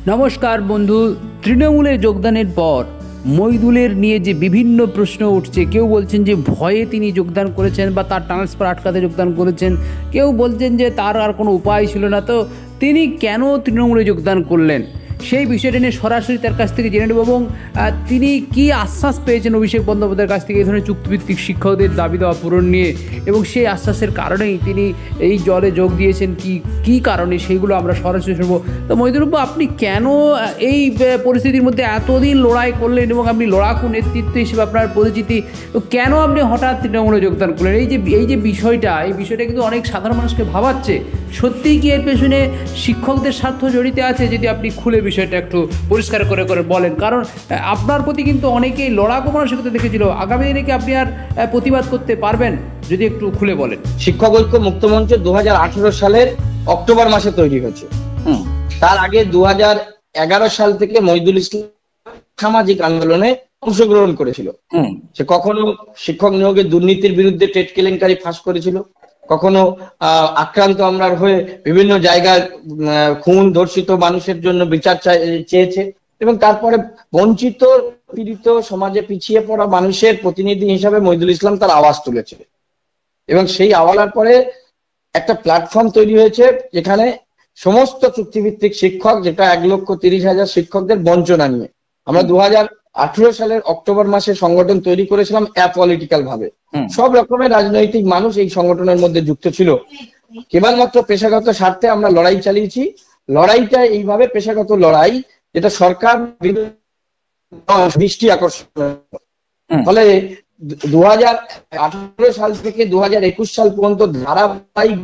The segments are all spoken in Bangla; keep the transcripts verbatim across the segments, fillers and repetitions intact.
নমস্কার বন্ধু, তৃণমূলে যোগদানের পর মইদুলের নিয়ে যে বিভিন্ন প্রশ্ন উঠছে, কেউ বলছেন যে ভয়ে তিনি যোগদান করেছেন বা তার ট্রান্সফার আটকাতে যোগদান করেছেন, কেউ বলছেন যে তার আর কোনো উপায় ছিল না। তো তিনি কেন তৃণমূলে যোগদান করলেন সেই বিষয়টা নিয়ে সরাসরি তার কাছ থেকে জেনে নেব এবং তিনি কি আশ্বাস পেয়েছেন অভিষেক বন্দ্যোপাধ্যায়ের কাছ থেকে এই ধরনের চুক্তিভিত্তিক শিক্ষকদের দাবি দেওয়া পূরণ নিয়ে, এবং সেই আশ্বাসের কারণেই তিনি এই দলে যোগ দিয়েছেন কি কি কারণে সেইগুলো আমরা সরাসরি শুনবো। তো মইদুলবাবু, আপনি কেন এই পরিস্থিতির মধ্যে এতদিন লড়াই করলেন এবং আপনি লড়াকু নেতৃত্ব হিসেবে আপনার পরিচিতি, তো কেন আপনি হঠাৎ তৃণমূলে যোগদান করলেন? এই যে এই যে বিষয়টা এই বিষয়টা কিন্তু অনেক সাধারণ মানুষকে ভাবাচ্ছে। সত্যিই কি এর পেছনে শিক্ষকদের স্বার্থ জড়িত আছে? যদি আপনি খুলে বিষয়টা একটু পরিষ্কার করে করে বলেন, কারণ আপনার প্রতি কিন্তু অনেকেই লড়াকু মানসিকতা দেখেছিল। আগামী দিনে কি আপনি আর প্রতিবাদ করতে পারবেন? যদি একটু খুলে বলেন। শিক্ষক ঐক্য মুক্তমঞ্চ দু হাজার আঠারো সালের অক্টোবর মাসে তৈরি হয়েছে। তার আগে দু হাজার এগারো সাল থেকে মইদুল ইসলাম সামাজিক আন্দোলনে অংশগ্রহণ করেছিল। সে কখনো শিক্ষক নিয়োগের দুর্নীতির বিরুদ্ধে টেট কেলেঙ্কারি ফাঁস করেছিল, কখনো আহ আক্রান্ত আমরার হয়ে বিভিন্ন জায়গায় খুন ধর্ষিত মানুষের জন্য বিচার চেয়েছে, এবং তারপরে বঞ্চিত পীড়িত সমাজে পিছিয়ে পড়া মানুষের প্রতিনিধি হিসাবে মইদুল ইসলাম তার আওয়াজ তুলেছে। এবং সেই আওয়াজের পরে একটা প্ল্যাটফর্ম তৈরি হয়েছে যেখানে সমস্ত চুক্তিভিত্তিক শিক্ষক, যেটা এক লক্ষ তিরিশ হাজার শিক্ষকদের বঞ্চনা নিয়ে আমরা দু হাজার আঠেরো সালের অক্টোবর মাসে সংগঠন তৈরি করেছিলাম অ্যাপলিটিক্যাল ভাবে। সব রকমের রাজনৈতিক মানুষ এই সংগঠনের মধ্যে যুক্ত ছিল। কেবলমাত্র পেশাগত স্বার্থে আমরা লড়াই চালিয়েছি। লড়াইটা এইভাবে পেশাগত লড়াই, যেটা সরকার দৃষ্টি আকর্ষণ। ফলে দু হাজার আঠারো সাল থেকে দু হাজার একুশ সাল পর্যন্ত ধারাবাহিক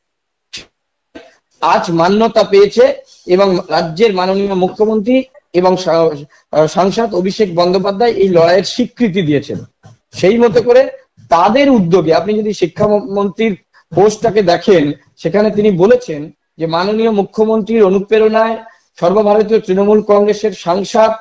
আজ মান্যতা পেয়েছে, এবং রাজ্যের মাননীয় মুখ্যমন্ত্রী এবং সাংসদ অভিষেক বন্দ্যোপাধ্যায় এই লড়াইয়ের স্বীকৃতি দিয়েছেন। সেই মতো করে তাদের উদ্যোগে, আপনি যদি শিক্ষামন্ত্রীর পোস্টটাকে দেখেন, সেখানে তিনি বলেছেন যে মাননীয় মুখ্যমন্ত্রীর অনুপ্রেরণায় সর্বভারতীয় তৃণমূল কংগ্রেসের সাংসদ,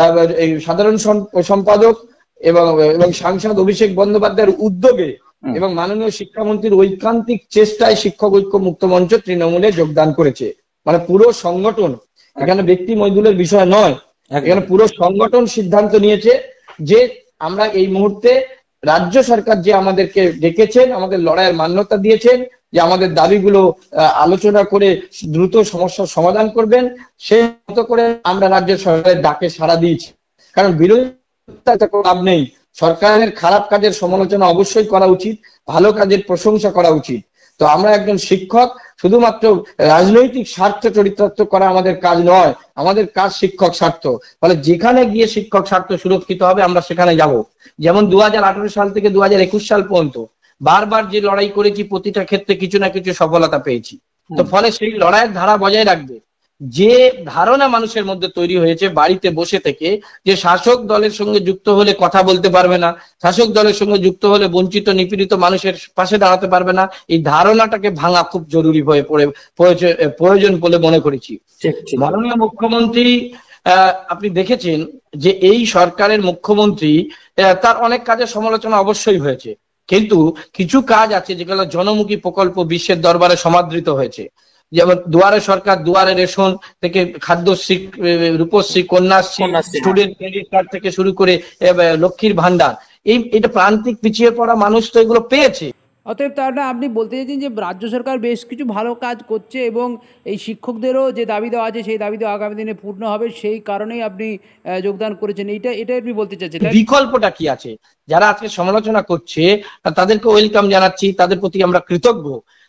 সাধারণ সম্পাদক এবং এবং সাংসদ অভিষেক বন্দ্যোপাধ্যায়ের উদ্যোগে এবং মাননীয় শিক্ষামন্ত্রীর ঐকান্তিক চেষ্টায় শিক্ষক ঐক্য মুক্ত মঞ্চ তৃণমূলে যোগদান করেছে। মানে পুরো সংগঠন, এখানে ব্যক্তি মইদুলের বিষয় নয়, এখানে পুরো সংগঠন সিদ্ধান্ত নিয়েছে যে আমরা এই মুহূর্তে রাজ্য সরকার যে আমাদেরকে ডেকেছেন, আমাদের লড়াইয়ের মান্যতা দিয়েছেন, যে আমাদের দাবিগুলো আলোচনা করে দ্রুত সমস্যার সমাধান করবেন, সেই মতো করে আমরা রাজ্য সরকারের ডাকে সাড়া দিয়েছি। কারণ বিরোধিতা কোনো লাভ নেই। সরকারের খারাপ কাজের সমালোচনা অবশ্যই করা উচিত, ভালো কাজের প্রশংসা করা উচিত। তো আমরা একজন শিক্ষক, শুধুমাত্র রাজনৈতিক স্বার্থ চরিতার্থ করা আমাদের কাজ নয়, আমাদের কাজ শিক্ষক স্বার্থ। ফলে যেখানে গিয়ে শিক্ষক স্বার্থ সুরক্ষিত হবে আমরা সেখানে যাব। যেমন দু হাজার আঠারো সাল থেকে দু হাজার একুশ সাল পর্যন্ত বারবার যে লড়াই করেছি, প্রতিটা ক্ষেত্রে কিছু না কিছু সফলতা পেয়েছি। তো ফলে সেই লড়াইয়ের ধারা বজায় রাখবে। যে ধারণা মানুষের মধ্যে তৈরি হয়েছে বাড়িতে বসে থেকে, যে শাসক দলের সঙ্গে যুক্ত হলে কথা বলতে পারবে না, শাসক দলের সঙ্গে যুক্ত হলে বঞ্চিত নিপীড়িত মানুষের পাশে দাঁড়াতে পারবে না, এই ধারণাটাকে ভাঙা খুব জরুরি হয়ে পড়ে প্রয়োজন বলে মনে করেছি। মাননীয় মুখ্যমন্ত্রী, আহ আপনি দেখেছেন যে এই সরকারের মুখ্যমন্ত্রী, তার অনেক কাজের সমালোচনা অবশ্যই হয়েছে, কিন্তু কিছু কাজ আছে যেগুলো জনমুখী প্রকল্প বিশ্বের দরবারে সমাদৃত হয়েছে। যেমন দুয়ারে সরকার, দুয়ারে রেশন থেকে Khadyashree, Rupashree, Kanyashree, student credit card থেকে শুরু করে লক্ষ্মীর ভান্ডার, এই এটা প্রান্তিক পিছিয়ে পড়া মানুষ তো এগুলো পেয়েছে। অতএব তাহলে আপনি বলতে চাইছেন যে রাজ্য সরকার বেশ কিছু ভালো কাজ করছে এবং এই শিক্ষকদেরও যে দাবি দেওয়া আছে সেই দাবি দেওয়া আগামী দিনে পূর্ণ হবে, সেই কারণেই আপনি যোগদান করেছেন। এইটা এটাই আপনি বলতে চাইছেন। বিকল্পটা কি আছে? যারা আজকে সমালোচনা করছে তাদেরকে ওয়েলকাম জানাচ্ছি, তাদের প্রতি আমরা কৃতজ্ঞ।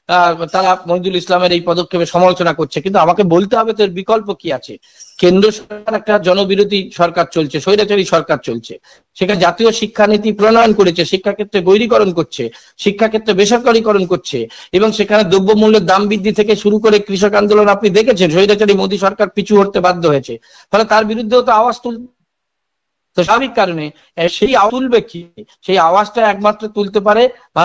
তারা মইদুল ইসলামের এই পদক্ষেপে সমালোচনা করছে, কিন্তু আমাকে বলতে হবে তো এর বিকল্প কি আছে। কেন্দ্র সরকার একটা জনবিরোধী সরকার চলছে, স্বৈরাচারী সরকার চলছে। সেখানে জাতীয় শিক্ষানীতি প্রণয়ন করেছে, শিক্ষাক্ষেত্রে বৈরীকরণ করছে, শিক্ষাক্ষেত্রে বেসরকারীকরণ করছে, এবং সেখানে দ্রব্যমূল্যের দাম বৃদ্ধি থেকে শুরু করে কৃষক আন্দোলন আপনি দেখেছেন, স্বৈরাচারী মোদী সরকার পিছু হটতে বাধ্য হয়েছে। ফলে তার বিরুদ্ধেও তো আওয়াজ তুল তো স্বাভাবিক কারণে সেই আওয়াজ তুলবে কি? সেই আওয়াজটা একমাত্র তুলতে পারে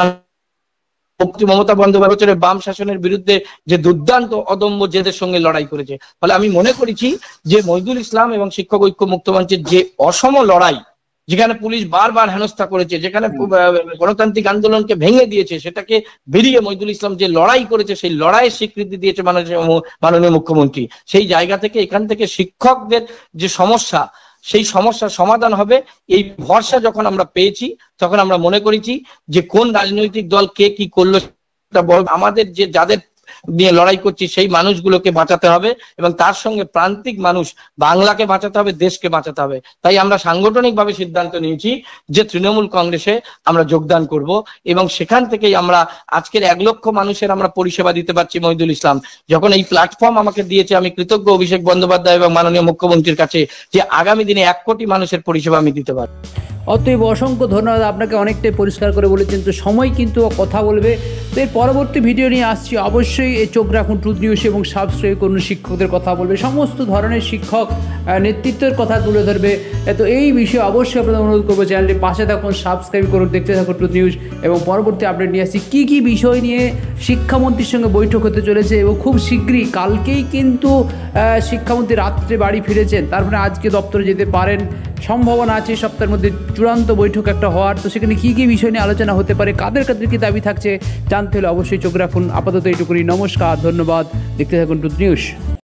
মমতা বন্দ্যোপাধ্যায়ের বাম শাসনের বিরুদ্ধে যে দুর্দান্ত অদম্য জেদের সঙ্গে লড়াই করেছে। ফলে আমি মনে করেছি যে মইদুল ইসলাম এবং শিক্ষক ঐক্য মুক্ত মঞ্চের যে অসম লড়াই, যেখানে পুলিশ বারবার হেনস্থা করেছে, যেখানে গণতান্ত্রিক আন্দোলনকে ভেঙে দিয়েছে, সেটাকে বেরিয়ে মইদুল ইসলাম যে লড়াই করেছে সেই লড়াইয়ের স্বীকৃতি দিয়েছে মাননীয় মাননীয় মুখ্যমন্ত্রী। সেই জায়গা থেকে এখান থেকে শিক্ষকদের যে সমস্যা, সেই সমস্যার সমাধান হবে এই ভরসা যখন আমরা পেয়েছি, তখন আমরা মনে করেছি যে কোন রাজনৈতিক দল কে কি করলো আমাদের যে যাদের নিয়ে লড়াই করছি সেই মানুষগুলোকে বাঁচাতে হবে এবং তার সঙ্গে প্রান্তিক মানুষ বাংলাকে বাঁচাতে হবে, দেশকে বাঁচাতে হবে। তাই আমরা সাংগঠনিকভাবে সিদ্ধান্ত নিয়েছি যে তৃণমূল কংগ্রেসে আমরা যোগদান করব এবং সেখান থেকেই আমরা আজকের এক লক্ষ মানুষের আমরা পরিষেবা দিতে পারছি। মহিদুল ইসলাম যখন এই প্ল্যাটফর্ম আমাকে দিয়েছে, আমি কৃতজ্ঞ অভিষেক বন্দ্যোপাধ্যায় এবং মাননীয় মুখ্যমন্ত্রীর কাছে যে আগামী দিনে এক কোটি মানুষের পরিষেবা আমি দিতে পারব। অতএব অসংখ্য ধন্যবাদ, আপনাকে অনেকটাই পরিষ্কার করে বলেছেন। তো সময় কিন্তু কথা বলবে। তো এর পরবর্তী ভিডিও নিয়ে আসছি, অবশ্যই এই চোখ রাখুন ট্রুথ নিউজ এবং সাবস্ক্রাইব করুন। শিক্ষকদের কথা বলবে, সমস্ত ধরনের শিক্ষক নেতৃত্বের কথা তুলে ধরবে। তো এই বিষয়ে অবশ্যই আপনাদের অনুরোধ করবো চ্যানেলটি পাশে থাকুন, সাবস্ক্রাইব করুন, দেখতে থাকুন ট্রুথ নিউজ এবং পরবর্তী আপডেট নিয়ে আসছি কী কী বিষয় নিয়ে শিক্ষামন্ত্রীর সঙ্গে বৈঠক হতে চলেছে এবং খুব শীঘ্রই কালকেই কিন্তু শিক্ষামন্ত্রী রাত্রে বাড়ি ফিরেছেন, তারপরে আজকে দপ্তরে যেতে পারেন, সম্ভাবনা আছে সপ্তাহের মধ্যে চূড়ান্ত বৈঠক একটা হওয়ার। তো সেখানে কী কী বিষয় নিয়ে আলোচনা হতে পারে, কাদের কাদের কী দাবি থাকছে জানতে হলে অবশ্যই চোখ রাখুন। আপাতত এইটুকুনি, নমস্কার, ধন্যবাদ, দেখতে থাকুন ট্রুথ নিউজ।